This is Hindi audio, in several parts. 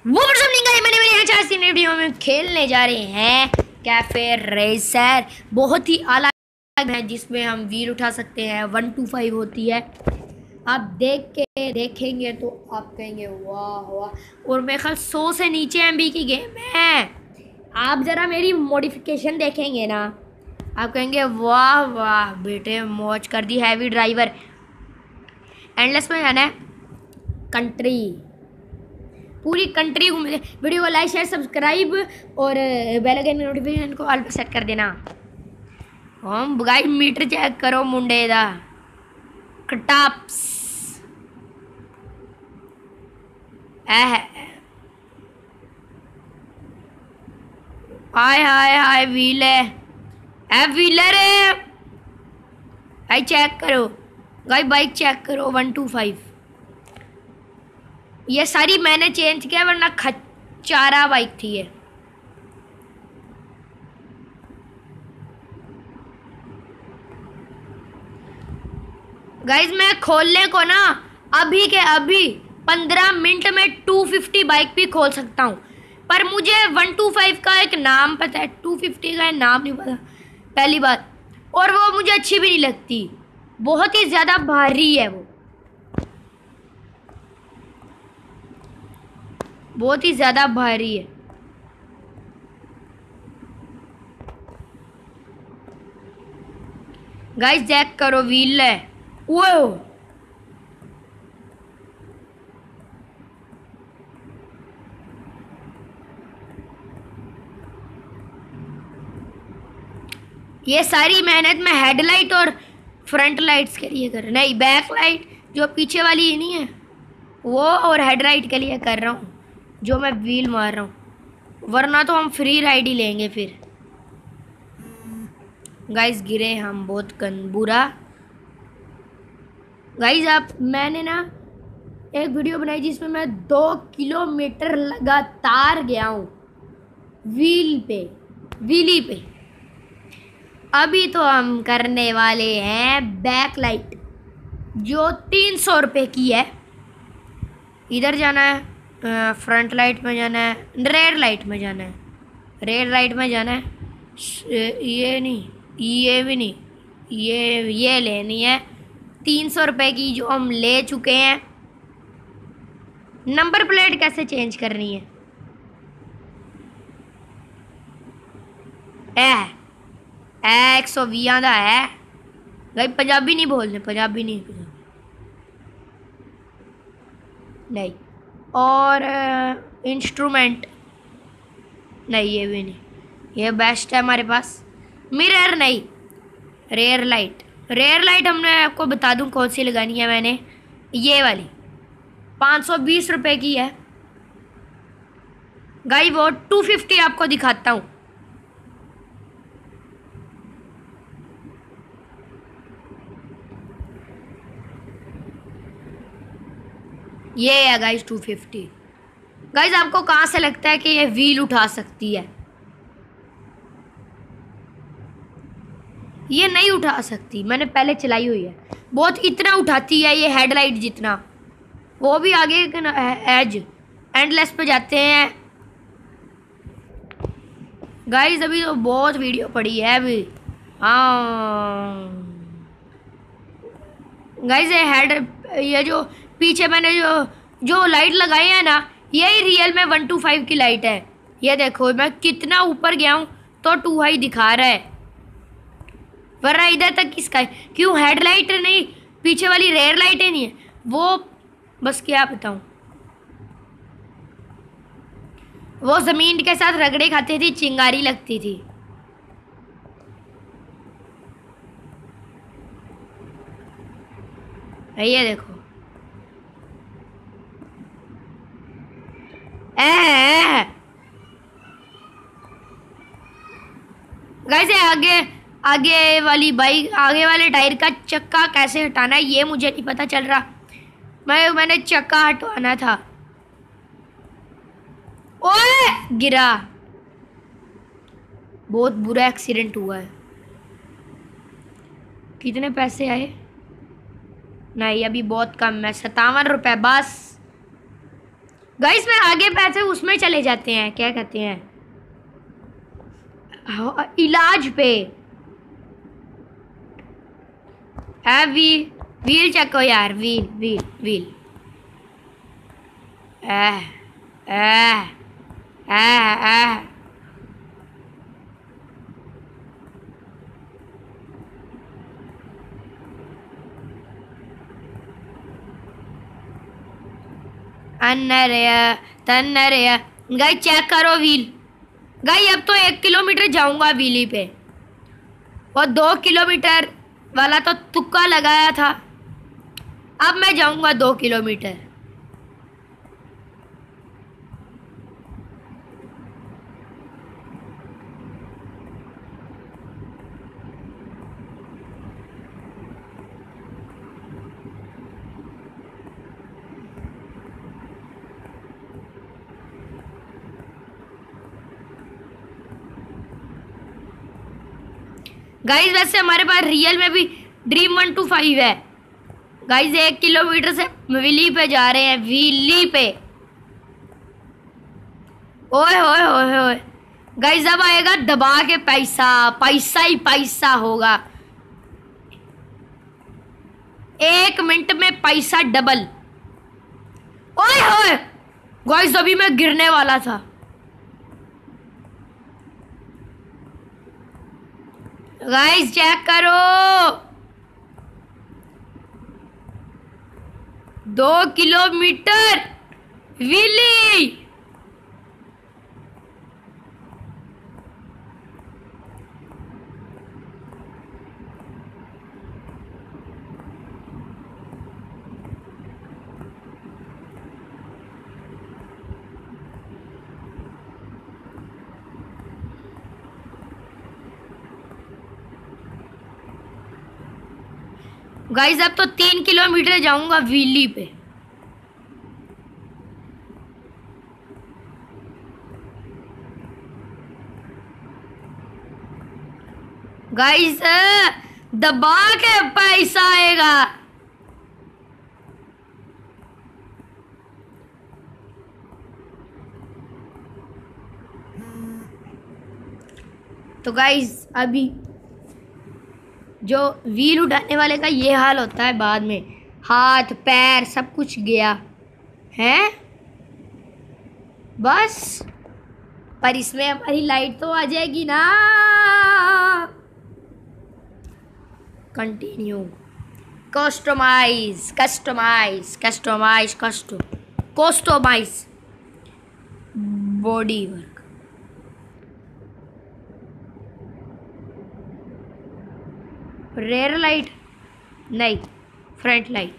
वो मैंने मेरे यहाँ 4 वीडियो में खेलने जा रहे हैं कैफे रेसर। बहुत ही आला है जिसमें हम व्हील उठा सकते हैं। 1 to 5 होती है। आप देखेंगे तो आप कहेंगे वाह वाह। और मेरे ख्याल 100 से नीचे MB की गेम है। आप ज़रा मेरी मॉडिफिकेशन देखेंगे ना, आप कहेंगे वाह वाह बेटे मौज कर दी। हैवी ड्राइवर एंडलेस में जाना है, कंट्री पूरी कंट्री घूम। वीडियो को लाइक शेयर सब्सक्राइब और बेल आइकन नोटिफिकेशन को ऑल पे सेट कर देना। हम गाइस मीटर चेक करो मुंडे दा कटाप्स हाय हाय हाय व्हील है व्हीलर है भाई। चेक करो गाइस, बाइक चेक करो 1 to 5। ये सारी मैंने चेंज किया वरना खचारा बाइक थी ये। गाइस मैं खोलने को ना अभी के अभी 15 मिनट में 250 बाइक भी खोल सकता हूँ, पर मुझे 1 to 5 का एक नाम पता है, 250 का नाम नहीं पता पहली बात। और वो मुझे अच्छी भी नहीं लगती, बहुत ही ज़्यादा भारी है, वो बहुत ही ज़्यादा भारी है। गाइस चेक करो व्हील है वो। ये सारी मेहनत मैं हेडलाइट और फ्रंट लाइट्स के लिए कर, नहीं बैक लाइट जो पीछे वाली ही नहीं है वो, और हेडलाइट के लिए कर रहा हूँ जो मैं व्हील मार रहा हूँ, वरना तो हम फ्री राइड ही लेंगे फिर। गाइस गिरे हम बहुत बुरा। गाइस मैंने ना एक वीडियो बनाई जिसमें मैं 2 किलोमीटर लगातार गया हूँ व्हीली पे। अभी तो हम करने वाले हैं बैक लाइट जो 300 रुपये की है। इधर जाना है, फ्रंट लाइट में जाना है, रेड लाइट में जाना है, रेड लाइट में जाना है। ये नहीं, ये भी नहीं, ये लेनी है 300 रुपये की जो हम ले चुके हैं। नंबर प्लेट कैसे चेंज करनी है? 120 आंदा है भाई। पंजाबी नहीं बोलने, पंजाबी नहीं नहीं। और इंस्ट्रूमेंट नहीं, ये भी नहीं। ये बेस्ट है हमारे पास। मिरर नहीं, रेयर लाइट। रेयर लाइट हमने आपको बता दूं कौन सी लगानी है। मैंने ये वाली 520 रुपये की है गाइस। वो 250 आपको दिखाता हूँ। ये है गाइस 250। गाइस आपको कहाँ से लगता है कि ये व्हील उठा सकती है? ये नहीं उठा सकती, मैंने पहले चलाई हुई है। बहुत इतना उठाती है ये हेडलाइट जितना, वो भी आगे एज एंडलेस पे जाते हैं। गाइस अभी तो बहुत वीडियो पड़ी है अभी। हाँ गाइस ये जो पीछे मैंने जो लाइट लगाई है ना, यही रियल में 1 to 5 की लाइट है। ये देखो मैं कितना ऊपर गया हूँ तो 2 हाई दिखा रहा है, वरना इधर तक किसका है? क्यों हेडलाइट नहीं, पीछे वाली रेयर लाइटें नहीं है वो। बस क्या बताऊं, वो जमीन के साथ रगड़े खाती थी, चिंगारी लगती थी। ये देखो गाइस आगे वाली बाइक, आगे वाले टायर का चक्का कैसे हटाना है ये मुझे नहीं पता चल रहा। मैंने चक्का हटवाना था। ओए गिरा, बहुत बुरा एक्सीडेंट हुआ है। कितने पैसे आए? नहीं अभी बहुत कम है, 57 रुपये बस। गाइस में आगे पैसे उसमें चले जाते हैं, क्या कहते हैं, इलाज पे है। व्हील चेक करो यार, व्हील व्हील व्हील। ए ए तन्नरे गाइस चेक करो व्हील। गाइस अब तो 1 किलोमीटर जाऊंगा व्हीली पे, और 2 किलोमीटर वाला तो तुक्का लगाया था। अब मैं जाऊंगा 2 किलोमीटर। गाइस वैसे हमारे पास रियल में भी ड्रीम 125 है। गाइस 1 किलोमीटर से व्हीली पे जा रहे हैं, व्हीली पे। ओए होए होए होए गाइस अब आएगा दबा के पैसा, पैसा ही पैसा होगा। 1 मिनट में पैसा डबल। ओए होए गाइस अभी मैं गिरने वाला था। गाइस चेक करो, 2 किलोमीटर व्हीली। गाइस अब तो 3 किलोमीटर जाऊंगा व्हीली पे। गाइस दबा के पैसा आएगा। तो गाइस अभी जो व्हील उठाने वाले का ये हाल होता है, बाद में हाथ पैर सब कुछ गया है बस। पर इसमें हमारी लाइट तो आ जाएगी ना। Continue, customise customise customise customise body work. Rear light नहीं, फ्रंट लाइट।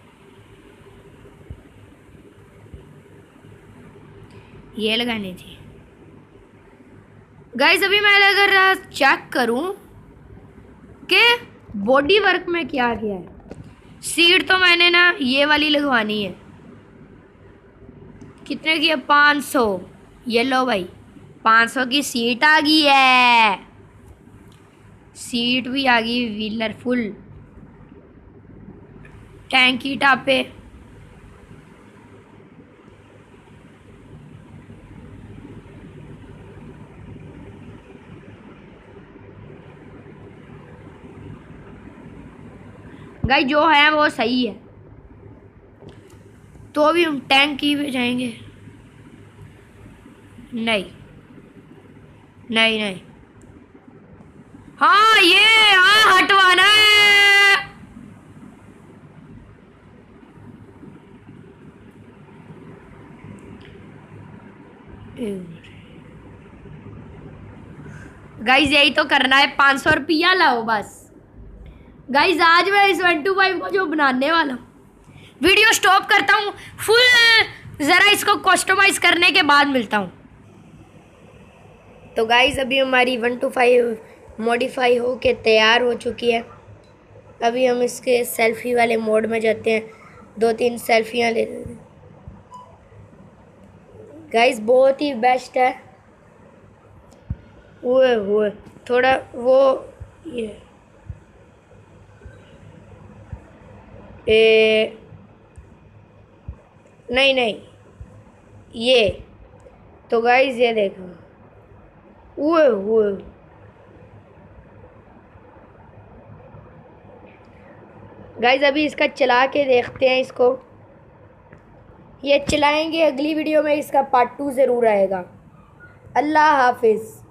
ये लगानी थी। गाइस अभी मैं अगर चेक करूं कि बॉडी वर्क में क्या किया है। सीट तो मैंने ना ये वाली लगवानी है। कितने की है? 500। ये लो भाई, 500 की सीट आ गई है। सीट भी आ गई, व्हीलर फुल, टैंकी टापे। गाइस जो है वो सही है, तो भी हम टैंकी पे जाएंगे। नहीं नहीं नहीं, हाँ ये हाँ हटवाना है। गाइस यही तो करना है, 500 रुपया लाओ बस। गाइस आज मैं इस 125 को जो बनाने वाला हूँ, वीडियो स्टॉप करता हूँ फुल, ज़रा इसको कस्टमाइज करने के बाद मिलता हूँ। तो गाइस अभी हमारी 125 मॉडिफाई हो के तैयार हो चुकी है। अभी हम इसके सेल्फी वाले मोड में जाते हैं, 2-3 सेल्फियाँ ले लेते हैं। गाइस बहुत ही बेस्ट है। वो थोड़ा वो ये नहीं नहीं ये तो गाइस ये देखो, वो गाइस अभी इसका चला के देखते हैं इसको। ये चलाएंगे, अगली वीडियो में इसका पार्ट 2 ज़रूर आएगा। अल्लाह हाफिज़।